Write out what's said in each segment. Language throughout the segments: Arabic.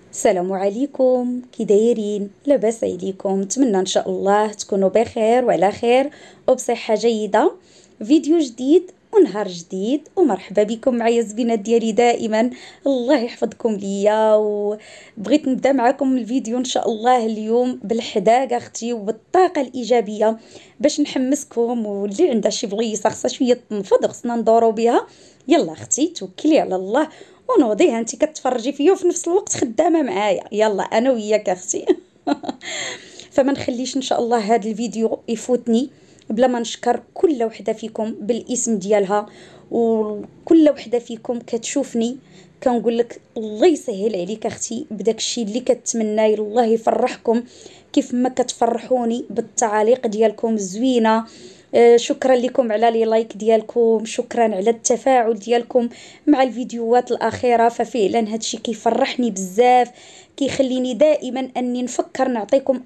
السلام عليكم، كي دايرين؟ لاباس عليكم؟ نتمنى ان شاء الله تكونوا بخير وعلى خير وبصحة جيدة. فيديو جديد ونهار جديد، ومرحبا بكم معايا الزبينات ديالي دائما. الله يحفظكم ليا. وبغيت نبدا معكم الفيديو ان شاء الله اليوم بالحداقة اختي وبالطاقة الايجابية باش نحمسكم، واللي عندها شي بغيصة خاصها شوية تنفض خصنا ندورو بها. يلا اختي توكلي على الله ونوضيها، انت كتفرجي فيا وفي نفس الوقت خدامه معايا. يلا انا وياك اختي. فما نخليش ان شاء الله هذا الفيديو يفوتني بلا ما نشكر كل وحده فيكم بالاسم ديالها، وكل وحده فيكم كتشوفني كنقول لك الله يسهل عليك اختي بداك الشيء اللي كتمناي. الله يفرحكم كيف ما كتفرحوني بالتعاليق ديالكم الزوينه. شكرا لكم على لي لايك ديالكم، شكرا على التفاعل ديالكم مع الفيديوهات الأخيرة. ففعلا هادشي كيفرحني بزاف، كيخليني دائما أني نفكر نعطيكم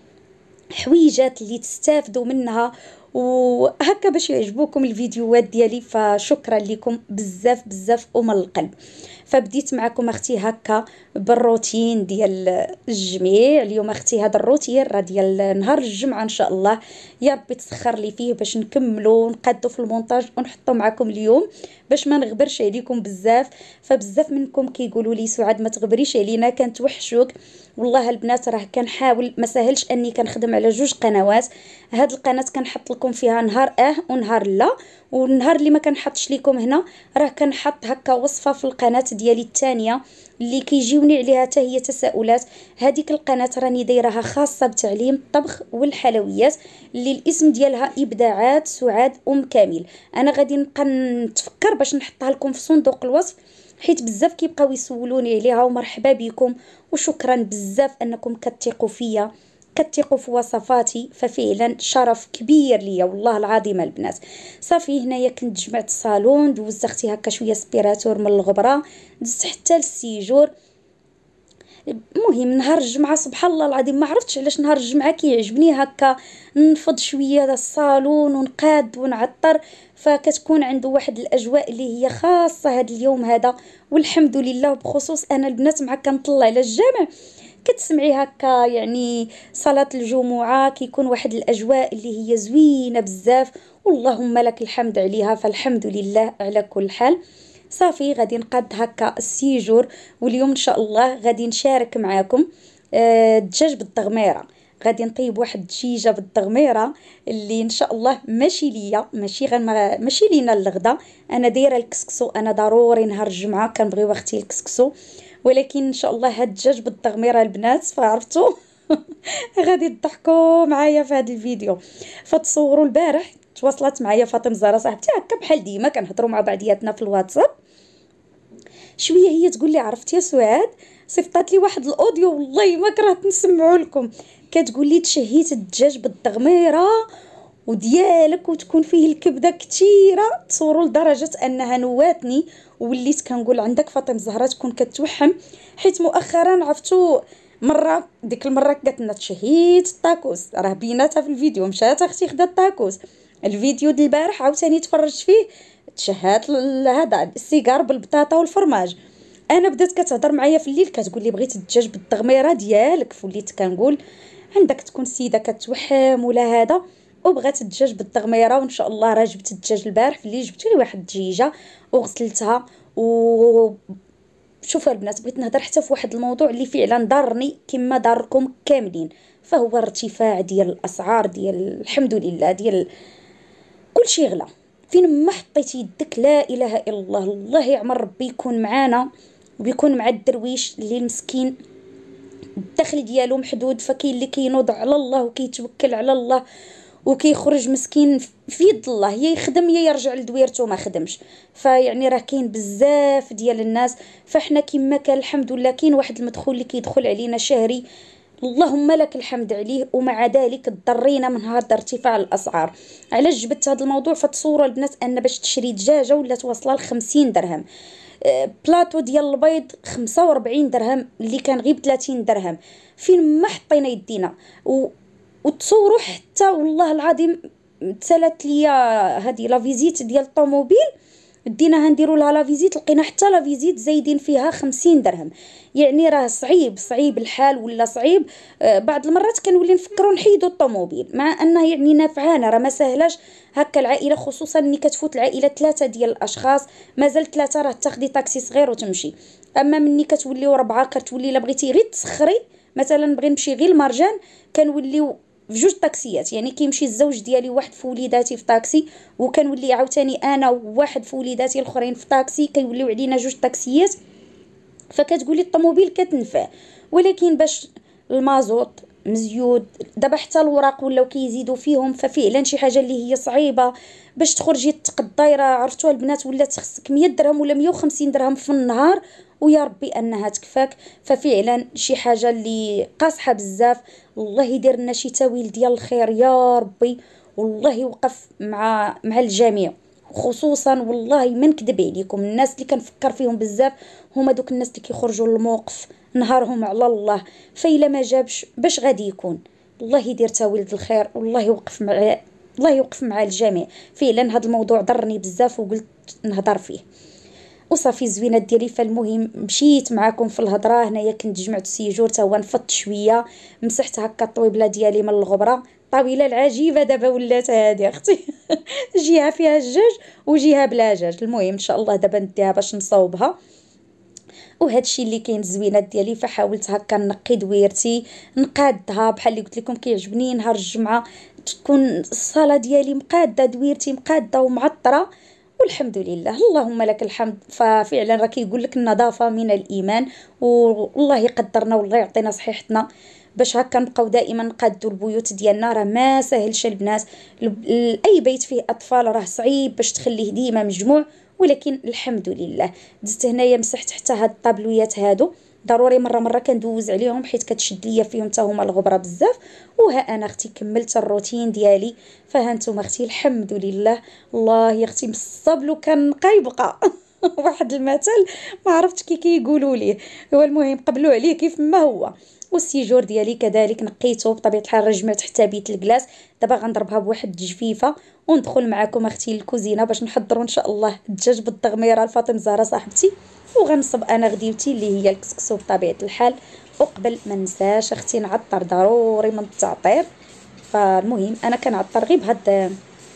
حويجات اللي تستافدوا منها وهكا باش يعجبوكم الفيديوهات ديالي. فشكرا لكم بزاف بزاف ومن القلب. فبديت معكم اختي هكا بالروتين ديال الجميع اليوم. اختي هذا الروتين راه ديال نهار الجمعه ان شاء الله، يا ربي تسخر لي فيه باش نكملوا ونقادو في المونتاج ونحطو معكم اليوم باش ما نغبرش عليكم بزاف. فبزاف منكم كيقولوا لي سعاد ما تغبريش علينا كنتوحشوك. والله البنات راه كنحاول، ما سهلش اني كنخدم على جوج قنوات. هاد القناه كنحط لكم فيها نهار ونهار لا، والنهار اللي ما كنحطش لكم هنا راه كنحط هكا وصفه في القناه ديالي الثانيه اللي كيجيوني عليها حتى هي تساؤلات. هذيك القناه راني دايرها خاصه بتعليم الطبخ والحلويات اللي الاسم ديالها ابداعات سعاد كامل. انا غادي نبقى نتفكر باش نحطها لكم في صندوق الوصف، حيت بزاف كيبقاو يسولوني عليها. ومرحبا بكم وشكرا بزاف انكم كتثقوا فيا، كتثقوا في وصفاتي. ففعلا شرف كبير ليا والله العظيم البنات. صافي هنايا كنت جمعت الصالون، دوزت اختي هكا شويه سبيراتور من الغبره، دزت حتى للسيجور. المهم نهار الجمعه سبحان الله العظيم ما عرفتش علاش نهار الجمعه كيعجبني هكا نفض شويه هذا الصالون ونقاد ونعطر. فكتكون عنده واحد الاجواء اللي هي خاصه هذا اليوم هذا. والحمد لله. بخصوص انا البنات مع كنطلع على الجامع كتسمعي هكا يعني صلاة الجمعة كيكون واحد الأجواء اللي هي زوينة بزاف، واللهم لك الحمد عليها. فالحمد لله على كل حال. صافي غادي نقاد هكا السيجور، واليوم ان شاء الله غادي نشارك معاكم الدجاج بالضغميره. غادي نطيب واحد الدجيجه بالضغميره اللي ان شاء الله ماشي ليا، ماشي غير ماشي لينا الغدا. انا دايره الكسكسو، انا ضروري نهار الجمعه كنبغيو اختي الكسكسو، ولكن ان شاء الله هاد الدجاج بالضغميره البنات فعرفتوا. غادي تضحكوا معايا في هذا الفيديو. فتصوروا البارح تواصلت معايا فاطمه زهره صاحبتي هكا بحال ديما كنهضروا مع بعضياتنا في الواتساب. شويه هي تقول لي عرفتي يا سعاد صيفطات لي واحد الاوديو والله ما كرهت نسمعه لكم. كتقول لي تشهيت الدجاج بالضغميره وديالك وتكون فيه الكبده كثيره. تصوروا لدرجه انها نواتني وليت كنقول عندك فاطمه الزهراء تكون كتوحم، حيت مؤخرا عرفتو مره ديك المره قالت لنا تشهيت الطاكوس. راه بيناتها في الفيديو مشات اختي خدات الطاكوس. الفيديو ديال البارح عاوتاني تفرجت فيه تشهات هذا السيجار بالبطاطا والفرماج. انا بدات كتهضر معايا في الليل كتقول لي بغيت الدجاج بالضغميره ديالك، فوليت كنقول عندك تكون سيده كتوحم ولا هذا وبغات الدجاج بالضغميره. وان شاء الله راه جبت الدجاج البارح في الليل، جبت لي واحد الدجيجه وغسلتها. و شوفوا البنات بغيت نهضر حتى في واحد الموضوع اللي فعلا ضرني كما ضركم كاملين، فهو ارتفاع ديال الاسعار ديال الحمد لله ديال كل شيء غلا. فين ما حطيتي يدك لا اله الا الله. الله يعمر ربي يكون معانا وبيكون مع الدرويش اللي المسكين الدخل ديالو محدود. فكاين اللي كينوض على الله وكيتوكل على الله وكيخرج مسكين في يد الله، يا يخدم يا يرجع لدويرته ما خدمش. فيعني راه كاين بزاف ديال الناس. فاحنا كما كان الحمد لله كاين واحد المدخول اللي كيدخل علينا شهري اللهم لك الحمد عليه، ومع ذلك ضرينا من هذا ارتفاع الاسعار. علاش جبت هذا الموضوع؟ فتصوروا البنات ان باش تشري دجاجه ولات واصله ل 50 درهم، بلاطو ديال البيض 45 درهم اللي كان غير 30 درهم. فين ما حطينا يدينا وتصوروا حتى والله العظيم تسالت ليا هذه لا فيزيت ديال الطوموبيل ديناها نديرو لها لا فيزيت، لقينا حتى لا فيزيت زايدين فيها 50 درهم. يعني راه صعيب الحال ولا صعيب. بعض المرات كنولي نفكروا نحيدوا الطوموبيل، مع انها يعني نافعانا، راه ما سهلاش هكا العائله، خصوصا ملي كتفوت العائله ثلاثه ديال الاشخاص، مازال ثلاثه راه تاخدي طاكسي صغير وتمشي. اما ملي كتوليو ربعه كتولي الا بغيتي غير تسخري، مثلا بغي نمشي غير المرجان، كنوليو في جوج طاكسيات، يعني كيمشي الزوج ديالي واحد في وليداتي في طاكسي، وكنولي عاوتاني انا وواحد في وليداتي الاخرين في طاكسي، كيوليو علينا جوج طاكسيات. فكتقولي الطوموبيل كتنفع، ولكن باش المازوط مزيود دابا، حتى الوراق ولاو كيزيدوا فيهم، ففعلا شي حاجه اللي هي صعيبه باش تخرجي تقضاي. راه عرفتوا البنات ولات خصك 100 درهم ولا 150 درهم في النهار، ويا ربي انها تكفاك. ففعلا شي حاجه اللي قاصحه بزاف. الله يدير لنا شي تاويل ديال الخير يا ربي، والله يوقف مع الجميع. خصوصا والله ما نكذب عليكم، الناس اللي كنفكر فيهم بزاف هما دوك الناس اللي كيخرجوا للموقف نهارهم على الله، فإلا ما جابش باش غادي يكون. الله يدير تاويل الخير، والله يوقف مع الله يوقف مع الجميع. فعلا هذا الموضوع ضرني بزاف وقلت نهضر فيه. وصافي زوينات ديالي، فالمهم مشيت معاكم في الهضره. هنايا كنت جمعت السيجور تا هو نفضت شويه، مسحت هكا الطويبله ديالي من الغبره. الطاوله العجيبه دابا ولات هذه اختي جهه فيها الجاج وجهه بلا جاج. المهم ان شاء الله دابا نديها باش نصاوبها. وهذا الشيء اللي كاين الزوينات ديالي. فحاولت هكا نقي دويرتي، نقادها بحال اللي قلت لكم كيعجبني نهار الجمعه تكون الصاله ديالي مقاده، دويرتي مقاده ومعطره، والحمد لله اللهم لك الحمد. ففعلا راه كيقول لك النظافه من الايمان، والله يقدرنا والله يعطينا صحيحتنا باش هكا نبقاو دائما نقادو البيوت ديالنا. راه ما ساهلش البنات، اي بيت فيه اطفال راه صعيب باش تخليه ديما مجموع، ولكن الحمد لله. دزت هنايا مسحت حتى هاد الطابلويات هادو، ضروري مره كندوز عليهم حيت كتشد ليا فيهم حتى هما الغبره بزاف. وها انا اختي كملت الروتين ديالي. فها نتوما اختي الحمد لله. الله يا اختي بالصبر لو كان نقى يبقى واحد المثل ما عرفتش كي كيقولوا ليه، هو المهم قبلوا عليه كيف ما هو. والسيجور ديالي كذلك نقيته بطبيعه الحال، رجمت حتى بيت الكلاس. دابا غنضربها بواحد الجفيفه وندخل معكم اختي للكوزينه باش نحضروا ان شاء الله الدجاج بالضغميره لفاطمه زهره صاحبتي، وغنصب انا غديوتي اللي هي الكسكسو بطبيعه الحال. وقبل ما ننساش اختي نعطر ضروري من التعطير. فالمهم انا كنعطر غير بهاد،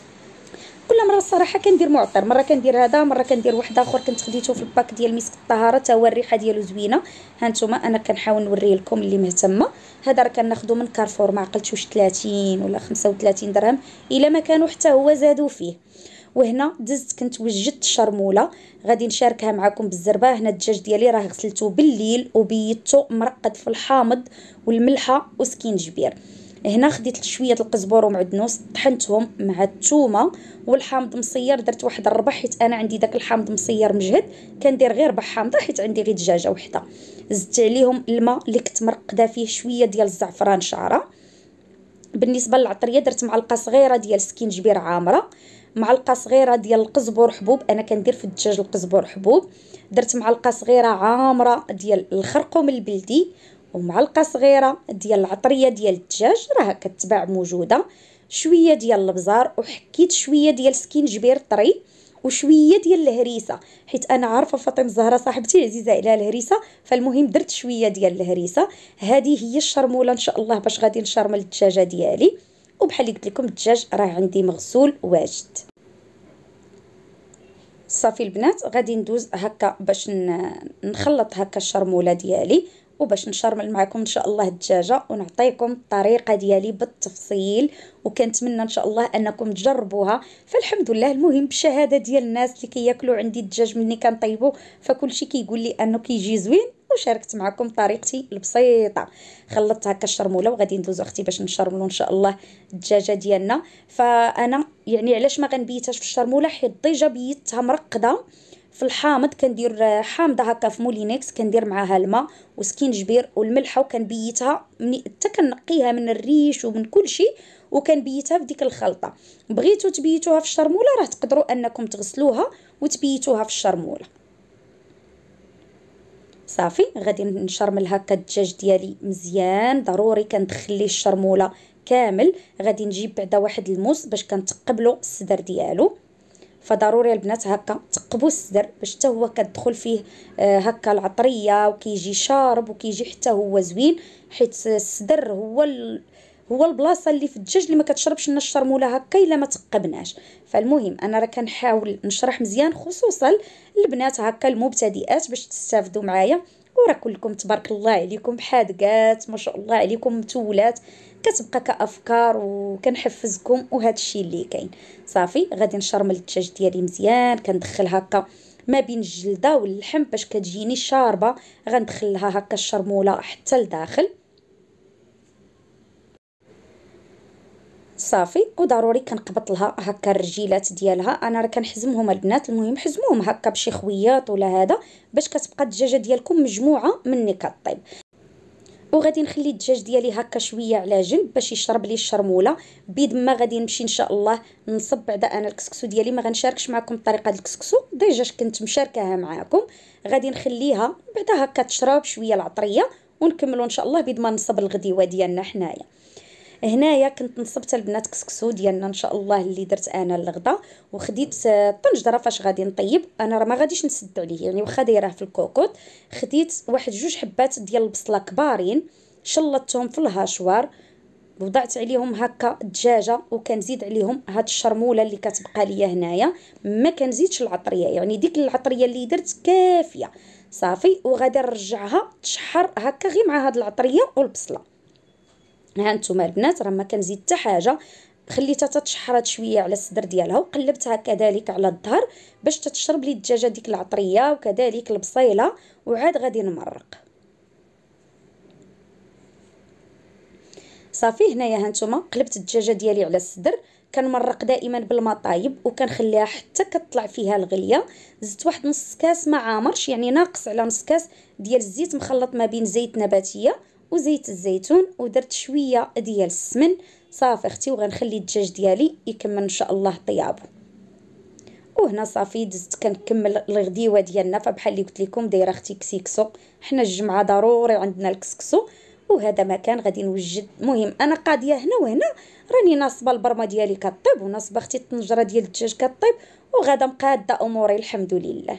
كل مره الصراحه كندير معطر، مره كندير هذا، مره كندير واحد اخر كنت خديته في الباك ديال مسك الطهاره، تا هو الريحه ديالو زوينه. ها نتوما انا كنحاول نوري لكم اللي مهتمه. هذا راه كناخذو من كارفور، ما عقلتش واش 30 ولا 35 درهم، الا ما كانوا حتى هو زادوا فيه. وهنا دزت كنت وجدت الشرموله غادي نشاركها معكم بالزربه. هنا الدجاج ديالي راه غسلته بالليل وبيضته مرقد في الحامض والملحه وسكينجبير. هنا خديت شويه القزبر ومعدنوس طحنتهم مع الثومه والحامض مصير، درت واحد الربع حيت انا عندي داك الحامض مصير مجهد، كندير غير ربع حامضه حيت عندي غير دجاجه وحده. زدت عليهم الماء اللي كنت مرقده فيه شويه ديال الزعفران شعره. بالنسبه للعطريه درت معلقه صغيره ديال سكينجبير عامره، معلقه صغيره ديال القزبر حبوب، انا كندير في الدجاج القزبر حبوب. درت معلقه صغيره عامره ديال الخرقوم البلدي، ومعلقه صغيره ديال العطريه ديال الدجاج راه كتباع موجوده، شويه ديال البزار، وحكيت شويه ديال سكينجبير طري، وشويه ديال الهريسه حيت انا عارفه فاطمه الزهراء صاحبتي عزيزه عليها الهريسه، فالمهم درت شويه ديال الهريسه. هذه هي الشرموله ان شاء الله باش غادي نشرمل الدجاجه ديالي. وبحال اللي قلت لكم الدجاج راه عندي مغسول واجد. صافي البنات غادي ندوز هكا باش نخلط هكا الشرموله ديالي، وباش نشرمل معكم ان شاء الله الدجاجه ونعطيكم الطريقه ديالي بالتفصيل، وكنتمنى ان شاء الله انكم تجربوها. فالحمد لله المهم بالشهاده ديال الناس اللي كياكلوا عندي الدجاج مني كنطيبو، فكل شيء كيقول لي انه كيجي زوين، وشاركت معكم طريقتي البسيطه. خلطت هكا الشرموله وغادي ندوزو اختي باش نشرملو ان شاء الله الدجاجه ديالنا. فانا يعني علاش ما غنبيتهاش في الشرموله حيت ديجا بيتها مرقده في الحامض، كندير حامضه هكا في مولينكس، كندير معاها الماء وسكينجبير والملحه، وكنبيتها حتى كنقيها من الريش ومن كل شيء، وكنبيتها في ديك الخلطه. بغيتو تبيتوها في الشرموله راه تقدروا انكم تغسلوها وتبيتوها في الشرموله. صافي غادي نشرمل هكا الدجاج ديالي مزيان، ضروري كندخل ليه الشرموله كامل. غادي نجيب بعدا واحد الموس باش كنتقبلوا الصدر ديالو. فضروري البنات هكا تقبوا الصدر باش حتى هو كتدخل فيه هكا العطريه وكيجي شارب وكيجي حتى هو زوين، حيت الصدر هو البلاصه اللي في الدجاج اللي ما كتشربش لنا الشرموله هكا الا ما تقبناش. فالمهم انا راه كنحاول نشرح مزيان خصوصا البنات هكا المبتدئات باش تستافدوا معايا. وراه كلكم تبارك الله عليكم حادقات ما شاء الله عليكم متولات، كتبقى كافكار وكنحفزكم وهذا الشيء اللي كاين. صافي غادي نشرمل الدجاج ديالي مزيان، كندخل هكا ما بين الجلده واللحم باش كتجيني شاربه، غندخل لها هكا الشرموله حتى لداخل. صافي وضروري كنقبط لها هكا الرجيلات ديالها، انا راه كنحزمهم البنات، المهم حزموهم هكا بشي خوياط ولا هذا باش كتبقى الدجاجه ديالكم مجموعه مني كطيب. وغادي نخلي الدجاج ديالي هكا شويه على جنب باش يشرب لي الشرموله. بيد ما غادي نمشي ان شاء الله نصب بعدا انا الكسكسو ديالي، ما غنشاركش معكم طريقه الكسكسو ديجا كنت مشاركاها معكم، غادي نخليها بعدا هكا تشرب شويه العطريه ونكملوا ان شاء الله بيد ما نصب الغديوه ديالنا حنايا. هنايا كنت نصبت البنات كسكسو ديالنا ان شاء الله اللي درت انا الغدا، وخديت طنجره فاش غادي نطيب. انا راه ما غاديش نسد عليه يعني واخا دايراه في الكوكوط، خديت واحد جوج حبات ديال البصله كبارين شلطتهم في الهاشوار، وضعت عليهم هكا الدجاجه وكنزيد عليهم هاد الشرموله اللي كتبقى ليا هنايا، ما كنزيدش العطريه يعني ديك العطريه اللي درت كافيه. صافي وغادي نرجعها تشحر هكا غير مع هاد العطريه والبصله. ها انتم البنات راه ما كنزيد حتى حاجه، خليتها تتشحرات شويه على الصدر ديالها وقلبتها كذلك على الظهر باش تتشرب لي الدجاجه ديك العطريه وكذلك البصيله، وعاد غادي نمرق. صافي هنايا هانتوما قلبت الدجاجه ديالي على الصدر، كنمرق دائما بالماء طايب وكنخليها حتى كتطلع فيها الغليه. زدت واحد نص كاس ما عامرش يعني ناقص على نص كاس ديال الزيت مخلط ما بين زيت نباتيه وزيت الزيتون، ودرت شويه ديال السمن. صافي اختي وغنخلي الدجاج ديالي يكمل ان شاء الله طيابو. وهنا صافي دزت كنكمل الغديوه ديالنا. فبحال اللي قلت لكم دايره اختي كسكسو، حنا الجمعه ضروري عندنا الكسكسو، وهذا مكان غادي نوجد. المهم انا قاضيه هنا وهنا راني ناصبه البرمه ديالي كطيب وناصبه اختي الطنجره ديال الدجاج كطيب، وغادا مقاده اموري الحمد لله.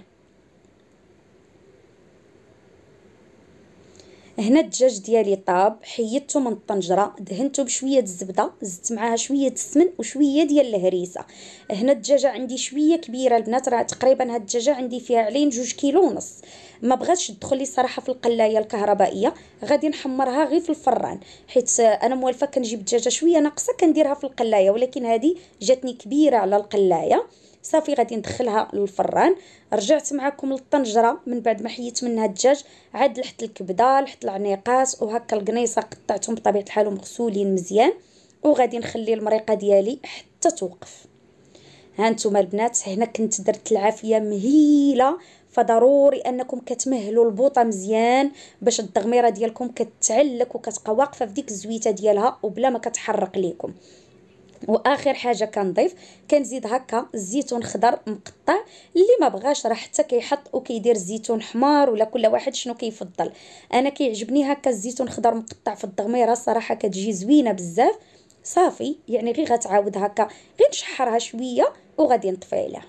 هنا الدجاج ديالي طاب، حيدته من الطنجره، دهنته بشويه الزبده، زدت معاها شويه السمن وشويه ديال الهريسه. هنا الدجاجه عندي شويه كبيره البنات، راه تقريبا هاد الدجاجه عندي فيها علين 2 كيلو ونص. ما بغاتش تدخل لي صراحه في القلايه الكهربائيه، غادي نحمرها غير في الفران، حيت انا موالفه كنجيب الدجاجه شويه ناقصه كنديرها في القلايه، ولكن هذه جاتني كبيره على القلايه. صافي غادي ندخلها للفران. رجعت معكم للطنجره من بعد ما حيت منها الدجاج، عاد لحت الكبده لحت العنيقات وهكا القنيصه قطعتهم بطبيعه الحال ومغسولين مزيان، وغادي نخلي المريقه ديالي حتى توقف. ها انتم البنات هنا كنت درت العافيه مهيله، فضروري انكم كتمهلوا البوطه مزيان باش الدغميره ديالكم كتعلك وكتبقى واقفه في ديك الزويته ديالها وبلا ما كتحرق ليكم. واخر حاجه كنضيف كنزيد هكا الزيتون خضر مقطع، اللي ما بغاش راه حتى كيحط وكيدير الزيتون حمار ولا كل واحد شنو كيفضل. انا كيعجبني هكا الزيتون خضر مقطع في الدغميره صراحه كتجي زوينه بزاف. صافي يعني غير غتعاود هكا غير نشحرها شويه وغادي نطفي عليها.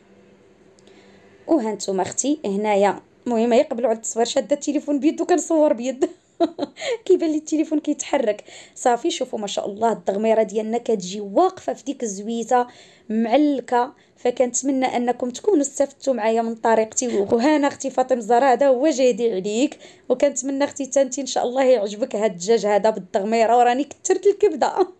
وها نتوما اختي هنايا المهم يقبلوا على التصوير شاده التليفون بيد وكنصور بيد كيبان لي التليفون كيتحرك. صافي شوفوا ما شاء الله الدغميره ديالنا كتجي واقفه في ديك الزويته معلكه، فكنتمنى انكم تكونوا استفدتوا معايا من طريقتي. وهنا اختي فاطمه الزهراء هذا هو جايدي عليك، وكنتمنى اختي تانتي ان شاء الله يعجبك هذا الدجاج هذا بالدغميره، وراني كثرت الكبده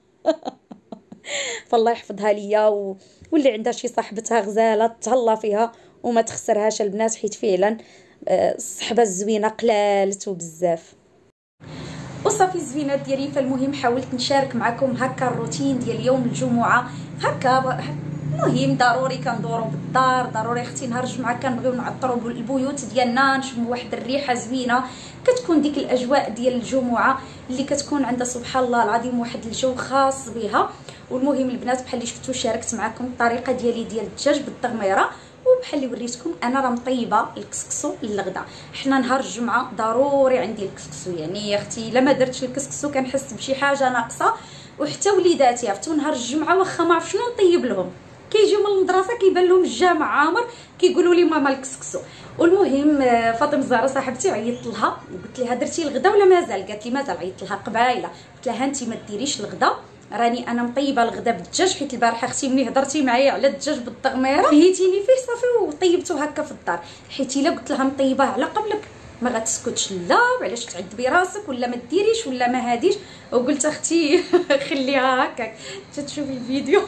فالله يحفظها ليا واللي عندها شي صاحبتها غزاله تهلا فيها وما تخسرهاش البنات، حيت فعلا الصحبه الزوينه قلالت وبزاف. وصافي الزوينات ديالي. فالمهم حاولت نشارك معكم هكا الروتين ديال يوم الجمعه هكا. المهم ضروري كندوروا بالدار، ضروري اختي نهار الجمعه كنبغيو نعطروا البيوت ديالنا، نشموا واحد الريحه زوينه، كتكون ديك الاجواء ديال الجمعه اللي كتكون عندها سبحان الله العظيم واحد الجو خاص بها. والمهم البنات بحال اللي شفتوا شاركت معكم الطريقه ديالي ديال الدجاج بالدغميره، وبحال اللي وريتكم انا راه مطيبه الكسكسو للغدا. حنا نهار الجمعه ضروري عندي الكسكسو، يعني يا اختي الا ما درتش الكسكسو كنحس بشي حاجه ناقصه. وحتى وليداتي عرفتوا نهار الجمعه واخا ما عرف شنو نطيب لهم كيجيو من المدرسه كيبان لهم الجامع عامر، كيقولوا لي ماما الكسكسو. والمهم فاطمه الزهراء صاحبتي عيطت لها وقلت لها درتي الغدا ولا مازال؟ قالت لي مازال. عيطت لها قبايله قلت لها انت ما ديريش الغدا، راني انا مطيبه الغدا بالدجاج، حيت البارحه اختي ملي هضرتي معايا على الدجاج بالطغميره هيتيني فيه صافي وطيبته هكا في الدار. حيت الا قلت لها مطيباه على قبلك ما غتسكتش، لا علاش تعذبي راسك ولا ما ديريش ولا ما هاديش. وقلت اختي خليها هكاك تشوفي الفيديو.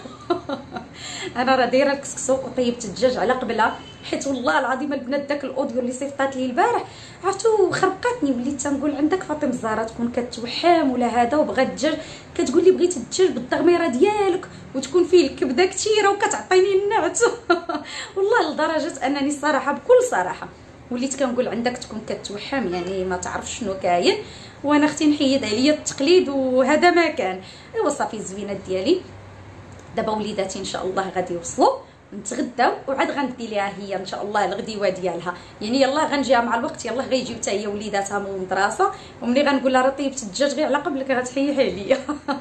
انا راه دايره الكسكسو وطيبت الدجاج على قبلها، حيت والله العظيم البنات داك الاوديو اللي صيفطات لي البارح عرفتو خربقاتني، وليت تنقول عندك فاطمه الزهراء تكون كتوحام ولا هذا وبغات الدجاج كتقول لي بغيت الدجاج بالطغميره ديالك وتكون فيه الكبده كثيره وكتعطيني النعت. والله لدرجه انني الصراحه بكل صراحه وليت كنقول عندك تكون كتوحم، يعني ما تعرف شنو كاين. وانا اختي نحيد عليا التقليد وهذا ما كان. ايوا صافي الزوينات ديالي دابا وليداتي ان شاء الله غادي يوصلوا نتغداو وعاد غندي ليها هي ان شاء الله الغديوه ديالها، يعني يلاه غنجيها مع الوقت، يلاه غيجيو حتى هي وليداتها من المدرسه، وملي غنقول لها راه طيبت الدجاج غير على قبلك غتحيح عليا.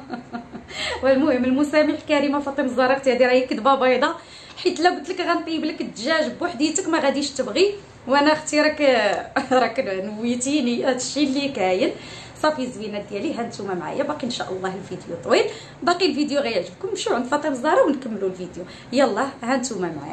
والمهم المسامح كريمه فاطمه الزهراء اختي هذه راهي كذبه بيضه، حيت لا قلت لك غنطيب لك الدجاج بوحديتك ما غاديش تبغي، وانا اختي راك نويتيني هادشي اللي كاين. صافي الزوينات ديالي ها نتوما معايا، باقي ان شاء الله الفيديو طويل، باقي الفيديو غيعجبكم، مشيو عند فاطمه الزهراء ونكملوا الفيديو. يلا ها نتوما معايا.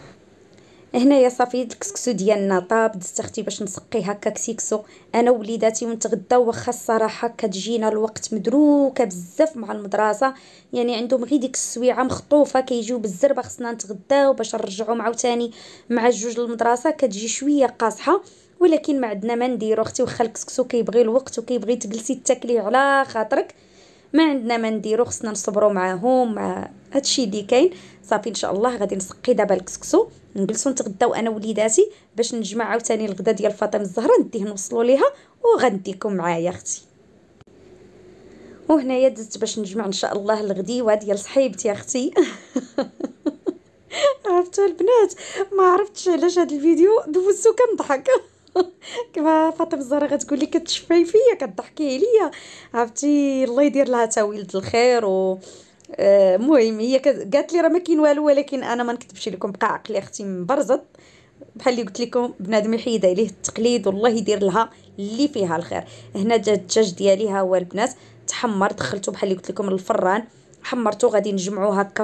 هنايا صافي الكسكسو ديالنا طاب، دزت اختي باش نسقي هكا كسكسو انا ووليداتي ونتغداو. واخا الصراحه كتجينا الوقت مدروكه بزاف مع المدرسه، يعني عندهم غير ديك السويعه مخطوفه كيجيو بالزربه خصنا نتغداو باش نرجعوا عاوتاني مع الجوج للمدرسه، كتجي شويه قاصحه، ولكن ما عندنا ما نديرو اختي. واخا الكسكسو كيبغي الوقت وكيبغي تجلسي تاكليه على خاطرك، ما عندنا ما نديرو، خصنا نصبروا معاهم مع هادشي اللي كاين. صافي ان شاء الله غادي نسقي دابا الكسكسو نجلسوا نتغداو انا وليداتي باش نجمع عاوتاني الغدا ديال فاطمه الزهراء نديه نوصلوا ليها وغنديكم معايا اختي. وهنايا دزت باش نجمع ان شاء الله الغديوه ديال صحيبتي اختي. عرفتوا البنات ما عرفتش علاش هذا الفيديو دوزتو كنضحك. كما فاطمه الزهراء غتقول لي كتشفاي فيا كتضحكي عليا، عرفتي الله يدير لها تا ولد الخير. و المهم هي قالت لي راه ما كاين والو، ولكن انا ما نكذبش لكم بقى عقلي اختي مبرزط، بحال اللي قلت لكم بنادم يحيد عليه التقليد والله يدير لها اللي فيها الخير. هنا الدجاج ديالي ها هو البنات تحمر، دخلته بحال اللي قلت لكم للفران حمرته، غادي نجمعوه هكا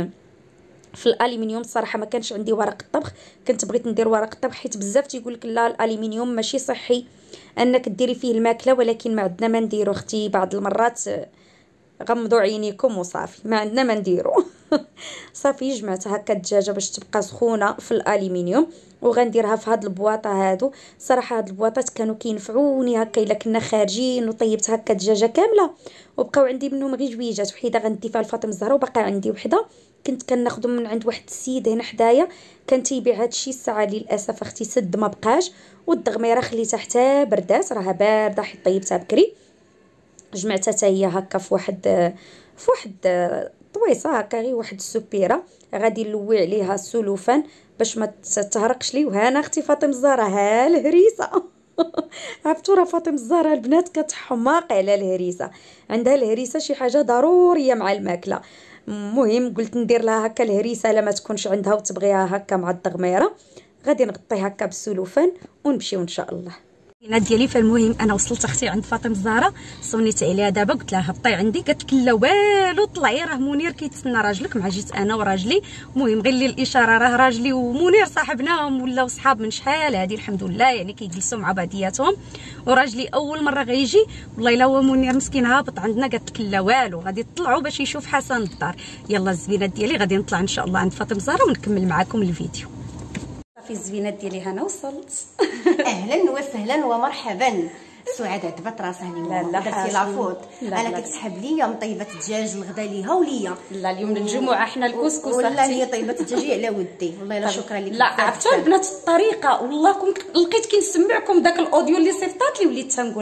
في الالومنيوم. الصراحه ما كانش عندي ورق الطبخ، كنت بغيت ندير ورق الطبخ حيت بزاف تيقول لك لا الالومنيوم ماشي صحي انك ديري فيه الماكله، ولكن ما عندنا ما نديرو اختي، بعض المرات غمضوا عينيكم وصافي ما عندنا ما نديرو. صافي جمعت هكا الدجاجه باش تبقى سخونه في الالومنيوم، وغنديرها في هاد البواطه هادو. صراحه هاد البواطات كانوا كينفعوني هكا الا كنا خارجين، وطيبت هكا الدجاجه كامله وبقاو عندي منهم غير جويجات، وحده غندي فيها لفاطمه الزهراء وباقي عندي وحده كنت كناخذهم من عند واحد السيد هنا حدايا كان تيبيع هادشي. الساعه للاسف اختي سد ما بقاش، والدغميره خليتها حتى بردات راها بارده حيت طيبتها بكري. جمعتها حتى هي هكا في واحد طويصه هكا غير واحد السبيره، غادي نلوي عليها السلوفان باش ما تهرقش لي. وهنا اختي فاطمه الزهراء ها الهريسه. عرفتوا راه فاطمه الزهراء البنات كتحماق على الهريسه، عندها الهريسه شي حاجه ضروريه مع الماكله. المهم قلت ندير لها هكا الهريسه لا ما تكونش عندها وتبغيها هكا مع الدغميره، غادي نغطيه هكا بالسلوفان ونمشيو ان شاء الله ديالي. فالمهم انا وصلت اختي عند فاطمه الزهراء، صونيت عليها دابا قلت لها هبطي عندي، قالت لك لا والو طلعي راه منير كيتسنى راجلك. مع جيت انا وراجلي، المهم غير لي الاشاره راه راجلي ومنير صاحبناهم ولاو صحاب من شحال هادي الحمد لله، يعني كيجلسوا مع بعضياتهم. وراجلي اول مره غيجي والله الا هو منير مسكين هابط عندنا، قالت لك لا والو غادي تطلعوا باش يشوف حسن الدار. يلا الزوينات ديالي غادي نطلع ان شاء الله عند فاطمه الزهراء ونكمل معكم الفيديو. في الزوينات ديالي هنا وصلت. اهلا وسهلا ومرحبا. سعاد عتبت راسها اليوم درتي لافوت، انا كتسحب ليا مطيبه الدجاج الغدا ليها وليا. لا اليوم الجمعه حنا الكسكس والله هي طيبه الدجاج على ودي، والله لا شكرا لك. لا عرفتوا البنات الطريقه، والله كنت لقيت كنسمعكم داك الاوديو اللي صيفطات لي وليت تنقول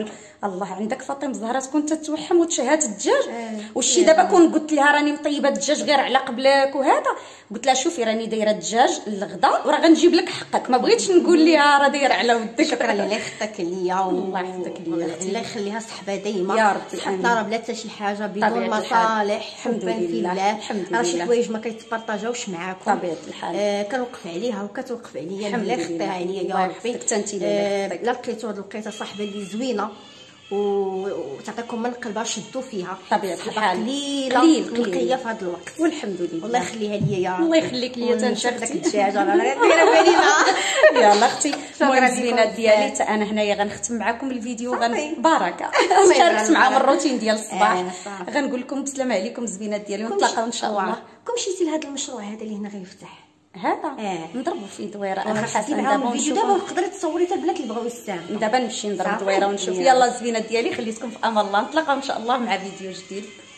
الله عندك فاطمه الزهراء تكون تتوحم وتشهات الدجاج. وشي دابا كون قلت لها راني مطيبه الدجاج غير على قبلك وهذا، قلت لها شوفي راني دايره الدجاج للغدا وراه غنجيب لك حقك، ما بغيتش نقول لها راه دايره على ودك. شكرا لله خدتك ليا الله يحفظك ليا الله يخليها صحبه دايما يا ربي. صحتنا راه بلا حتى شي حاجه بدون مصالح، حبا في الله. راه شي حوايج ما كيتبارطاجاوش معاكم طبيعه الحال، كنوقف عليها وكتوقف عليا. الله يخطيها عليا يا ربي. لا لقيتو هاد الوقيته صاحبه اللي زوينه وتعطيكم من قلبها، شدوا فيها طبيعه الحال. قليله نقيه في هذا الوقت والحمد لله. الله يخليها ليا يا ربي. الله يخليك ليا تنشف داك الدجاج راه دايره بالينا. يلا اختي المهم الزوينات ديالي حتى انا هنايا غنختم معكم الفيديو بركه شاركت معاهم الروتين ديال الصباح. غنقول لكم بسلام عليكم الزوينات ديالي ونتلاقاو ان شاء الله. كون مشيتي لهذا المشروع هذا اللي هنا غيفتح هذا نضربوا فيه دويره انا حاسه دابا ونشوف. دابا نقدري تصوري حتى البنات اللي بغاو يستافدوا. دابا نمشي نضرب دويره ونشوف. يلا الزوينات ديالي خليتكم في امان الله، نتلاقاو ان شاء الله مع فيديو جديد.